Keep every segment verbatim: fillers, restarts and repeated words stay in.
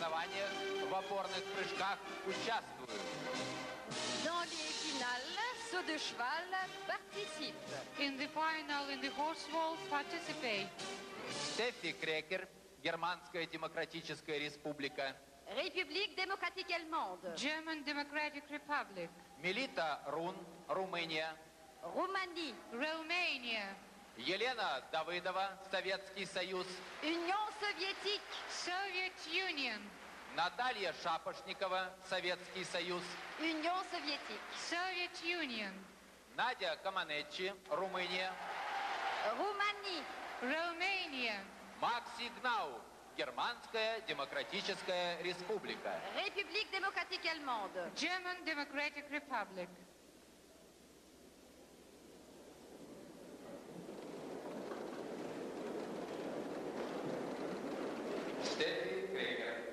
соревнованиях в опорных прыжках участвуют. Dans les finales, ceux de cheval participent. In the final, in the horse vault, participate. Стеффи Крекер, Германская Демократическая Республика. République démocratique allemande. German Democratic Republic. Мелита Рун, Румыния. Roumanie. Romania. Елена Давыдова, Советский Союз. Union soviétique. Soviet Union. Наталья Шапошникова, Советский Союз. Union soviétique. Soviet Union. Надя Команеччи, Румыния. Roumanie. Romania. Макси Гнау, Германская Демократическая Республика. République démocratique allemande. German Democratic Republic. Стеффи Крекер.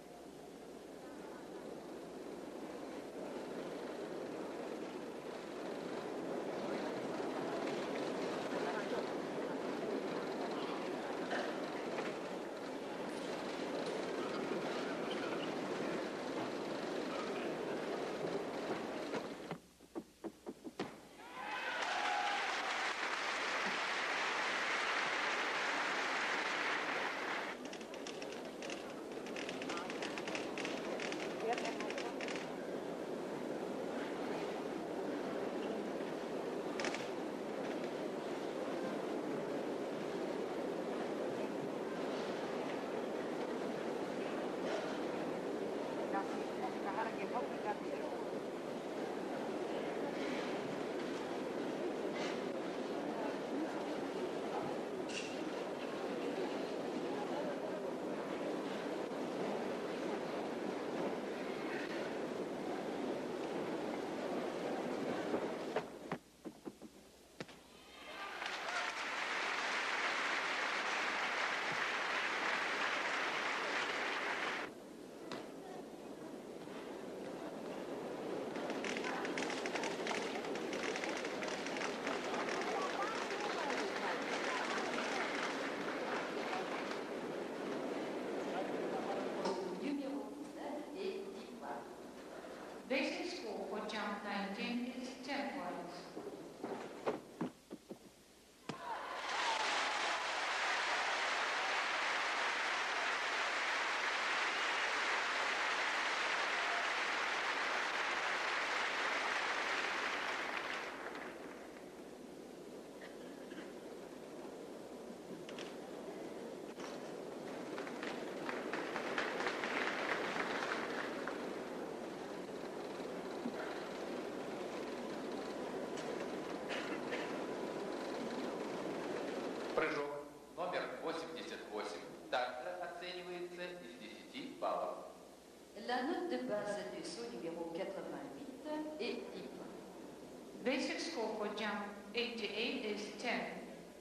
Basic score for jump nineteen is ten points. Прыжок номер восемьдесят восемь также оценивается из десяти баллов. La note de base du saut numéro quatre-vingt-huit est dix points. Basic score for jump eighty-eight is ten.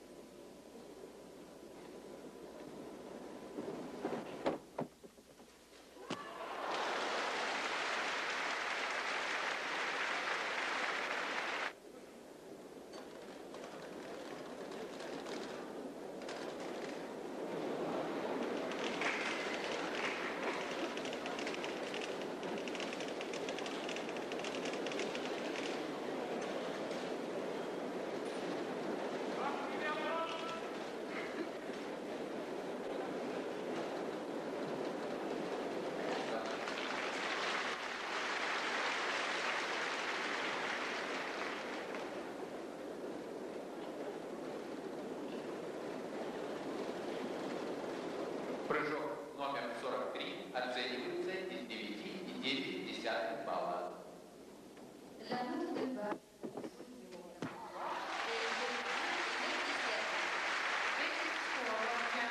Прыжок номер сорок три оценивается из девяти и девять десятых балла. La note de base du saut numéro quatre-vingt-trois est de neuf dixièmes. Basic score for jump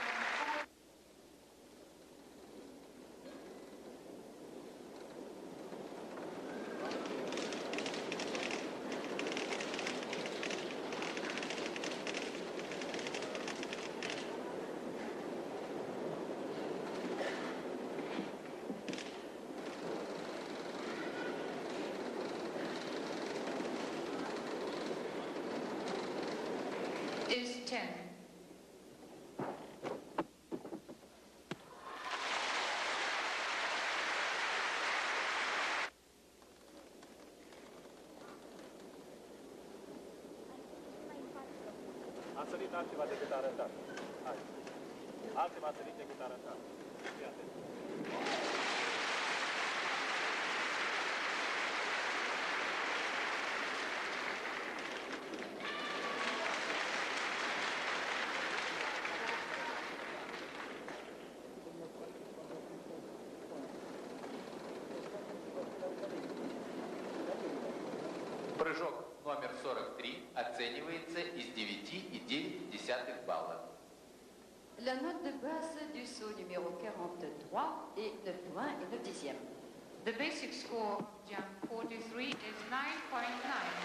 is ten. A sărit altceva decât a arătat. Hai. Altceva a sărit decât a arătat. Fii atent. Прыжок номер сорок три оценивается из девяти и девять десятых балла. La note de base du saut numéro quarante-trois est neuf points et neuf dixièmes. The basic score of jump forty-three is nine point nine.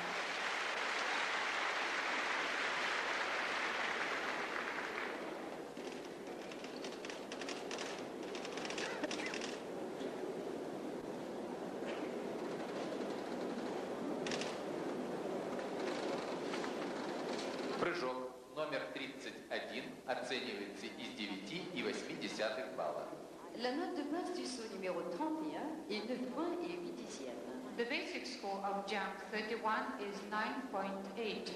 Прыжок номер тридцать один оценивается из девяти и восьми десятых балла. La note de base du saut numéro trente et un est neuf points et huit dixièmes. The basic score of jump thirty-one is nine point eight.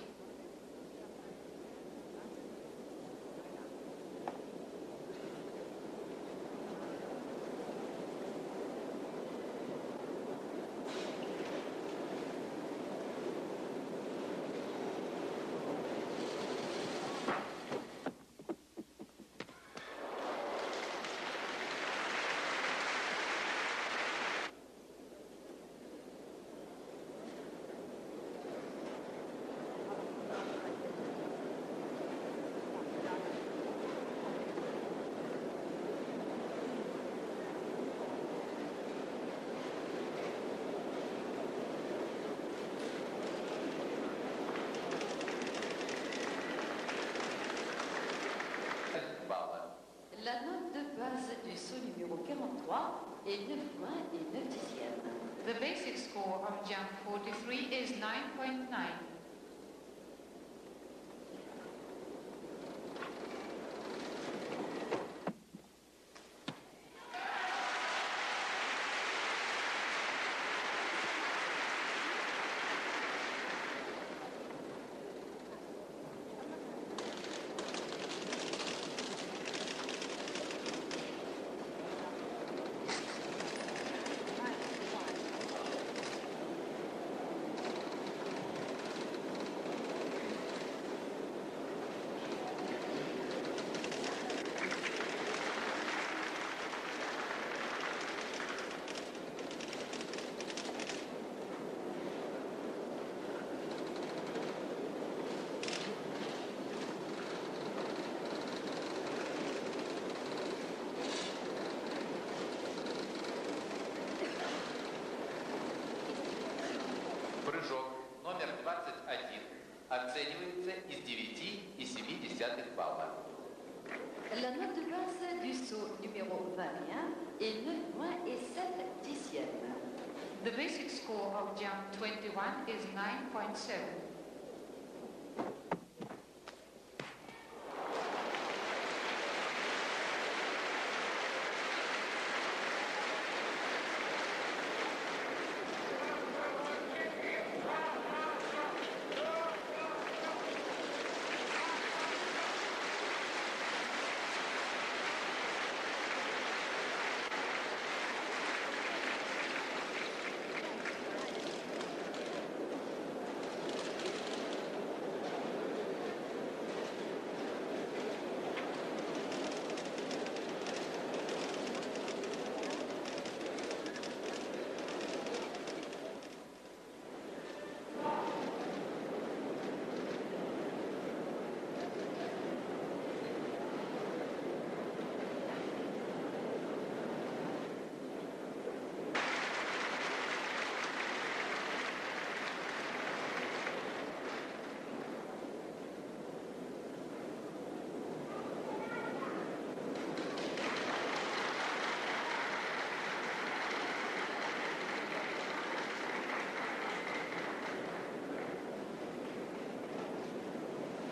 La note de base du saut numéro quarante-trois est neuf points et neuf dixièmes. The basic score of jump forty-three is nine point nine. Прыжок номер двадцать один оценивается из девяти и семи десятых балла. La note de base du saut numéro vingt et un est neuf points et sept dixièmes. The basic score of jump twenty-one is nine point seven.